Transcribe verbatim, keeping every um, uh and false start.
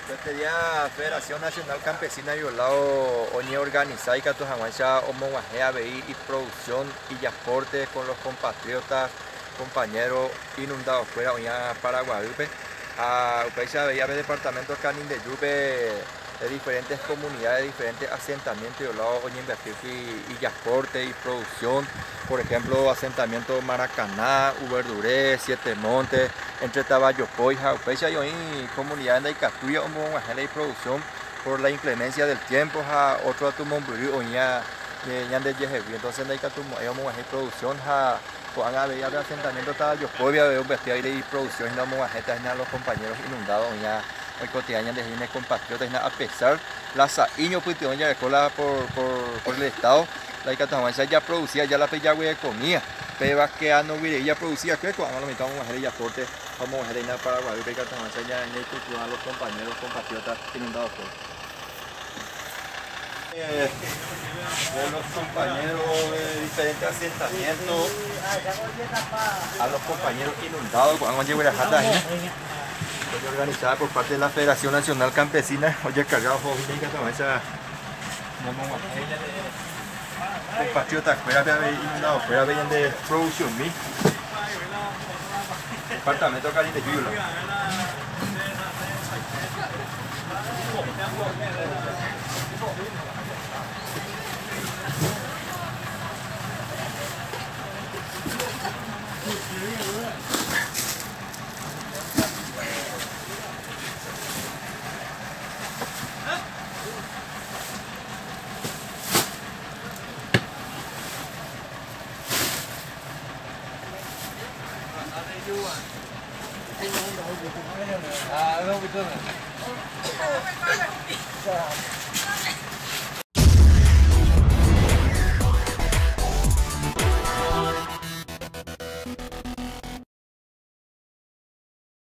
Este día Federación Nacional Campesina Violado Oñe organiza y Catujamancha Omoguajea Veí y producción y transporte con los compatriotas, compañeros inundados fuera Oña Paraguayupe. A Upeixa Veía de departamento Canin de Yupe de diferentes comunidades, diferentes asentamientos violados Oña invertir y, y transporte y producción. Por ejemplo, asentamiento Maracaná, Uberduré, Siete Montes, entre Tabayopoy, Upeixa y hoy comunidades de Icatuya, Omoguajea y producción por la inclemencia del tiempo, a otro Atumomburi, Oña de Yejevi. Entonces, de Icatumo, Omoguajea y producción, a Juan Aveía de asentamiento Tabayopoy, había un vestido y producción, y no Omoguajeta, y los compañeros inundados, Oña hoy cotidiana de Gine compatriotas, a pesar la Saíño, pues, ya recola por, por, por el Estado. La Icatujamancha ya producía, ya la peyagüe de comida, pero que a no hubiera ya producía, que cuando lo metamos a mujer y aporte, como mujer en Paraguay, la Icatujamancha ya en el cultural los compañeros, compatriotas inundados por. Eh, de los compañeros de diferentes asentamientos, a los compañeros inundados, cuando llegó la jata, hoy organizada por parte de la Federación Nacional Campesina, hoy cargado joven y Icatujamancha, compatriotas fuera de inundado, fuera de producción mil. Departamento Canin de Yula. Ah, no, betul.